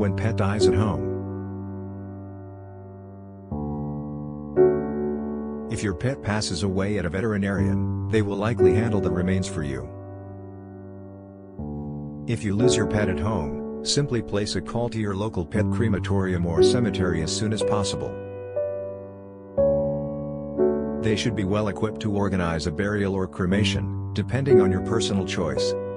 when pet dies at home. If your pet passes away at a veterinarian, they will likely handle the remains for you. If you lose your pet at home, simply place a call to your local pet crematorium or cemetery as soon as possible. They should be well equipped to organize a burial or cremation, depending on your personal choice.